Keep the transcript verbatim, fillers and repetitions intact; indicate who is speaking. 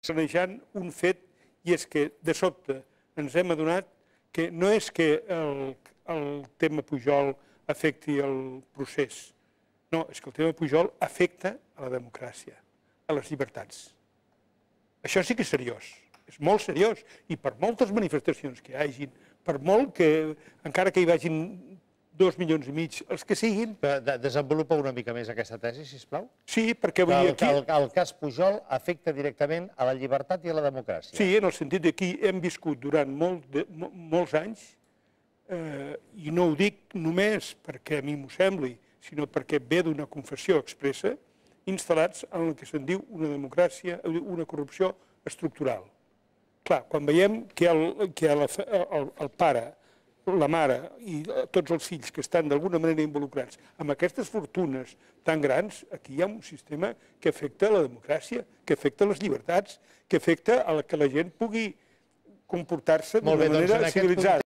Speaker 1: planejant un fet, i és que de sobte ens hem adonat que no és que el, el tema Pujol afecti el procés, no, és que el tema Pujol afecta a la democràcia, a les llibertats. Això sí que és seriós, és molt seriós, i per moltes manifestacions que hi hagin, per molt que, encara que hi vagin dos milions i mig, els que siguin...
Speaker 2: Desenvolupa una mica més aquesta tesi, sisplau.
Speaker 1: Sí, perquè vull dir aquí...
Speaker 2: El cas Pujol afecta directament a la llibertat i a la democràcia.
Speaker 1: Sí, en el sentit que aquí hem viscut durant molts anys, i no ho dic només perquè a mi m'ho sembli, sinó perquè ve d'una confessió expressa, instal·lats en el que se'n diu una democràcia, una corrupció estructural. Clar, quan veiem que el pare, la mare i tots els fills que estan d'alguna manera involucrats amb aquestes fortunes tan grans, aquí hi ha un sistema que afecta la democràcia, que afecta les llibertats, que afecta a que la gent pugui comportar-se d'una manera civilitzada.